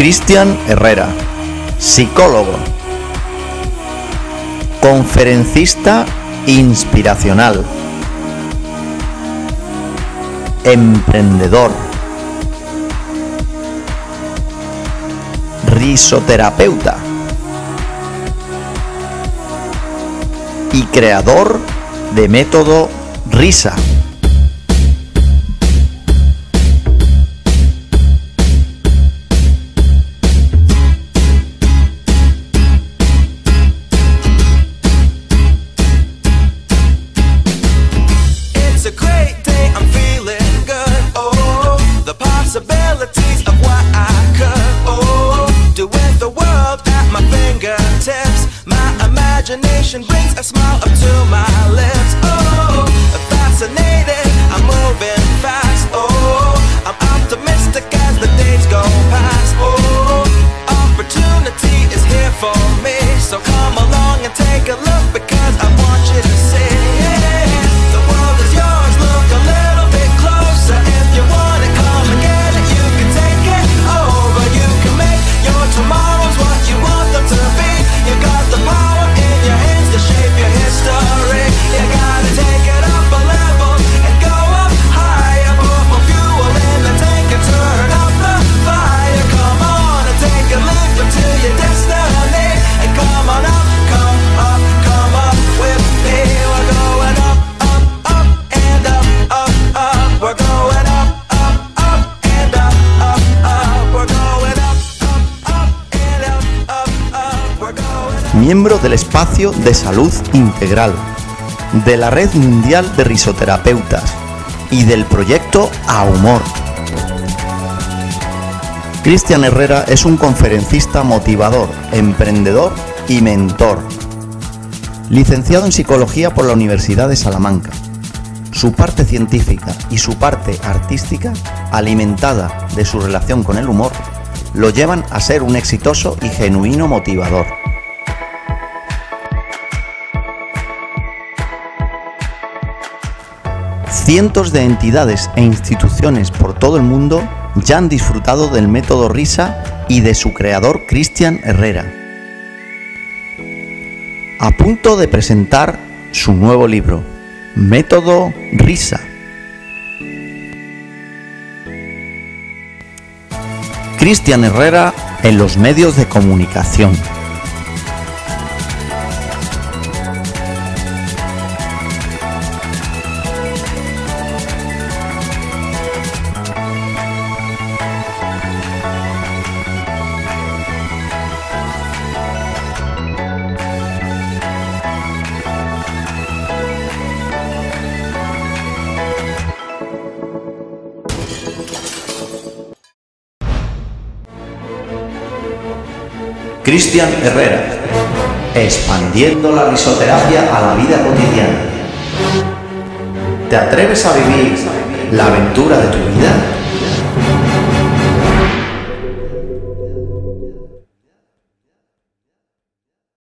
Cristian Herrera, psicólogo, conferencista inspiracional, emprendedor, risoterapeuta y creador de método RISA. Imagination brings a smile up to my lips. Oh, fascinated, I'm moving fast. Oh, I'm optimistic as the days go past. Oh, opportunity is here for me, so come along and take a look, because I want you to see. The world is yours, look a little bit closer. If you want it, come and get it. You can take it over, you can make your tomorrows what you want them to be. You got the power in your hands to shape your history. You gotta take it up a level and go up higher. Put more fuel in the tank and turn up the fire. Come on and take a leap into your destiny. And come on up, come up with me. We're going up, up, up, and up, up, up. We're going up, up, up, and up, up, up. We're going up, up, up, and up, up, up. We're going up. Miembro del Espacio de Salud Integral, de la Red Mundial de Risoterapeutas y del proyecto AHumor. Cristian Herrera es un conferencista motivador, emprendedor y mentor. Licenciado en Psicología por la Universidad de Salamanca. Su parte científica y su parte artística, alimentada de su relación con el humor, lo llevan a ser un exitoso y genuino motivador. Cientos de entidades e instituciones por todo el mundo ya han disfrutado del método RISA y de su creador Cristian Herrera. A punto de presentar su nuevo libro, Método RISA. Cristian Herrera en los medios de comunicación. Cristian Herrera, expandiendo la risoterapia a la vida cotidiana. ¿Te atreves a vivir la aventura de tu vida?